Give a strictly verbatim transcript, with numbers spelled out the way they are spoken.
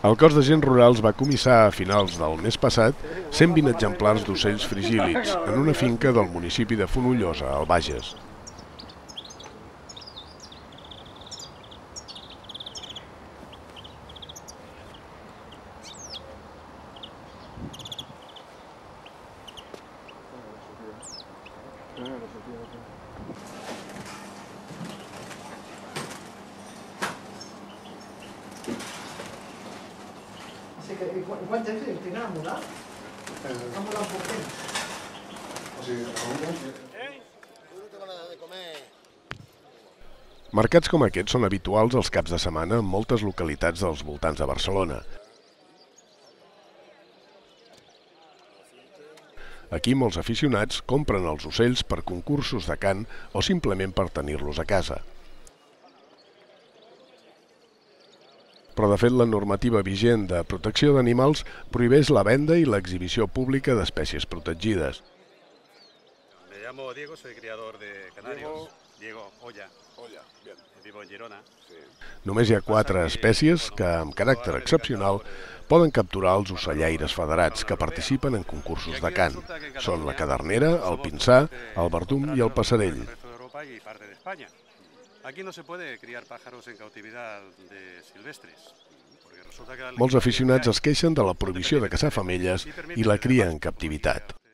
El Cos d'Agents Rurals va comissar a finals del mes passat cent vint exemplars d'ocells frigílids en una finca del municipi de Fonollosa, al Bages. I quant temps tenen a mudar? A mudar un poc temps. Mercats com aquests són habituals els caps de setmana en moltes localitats dels voltants de Barcelona. Aquí molts aficionats compren els ocells per concursos de cant o simplement per tenir-los a casa. Però de fet la normativa vigent de protecció d'animals prohibeix la venda i l'exhibició pública d'espècies protegides. Me llamo Diego, soy criador de canarios. Diego Olla. Olla, bien. Vivo en Girona. Només hi ha quatre espècies que, amb caràcter excepcional, poden capturar els ocellaires federats que participen en concursos de cant. Són la cadernera, el pinsà, el verdum i el passerell. Aquí no se puede criar pájaros en cautividad de silvestres. Molts aficionats es queixen de la prohibició de caçar femelles i la cria en captivitat.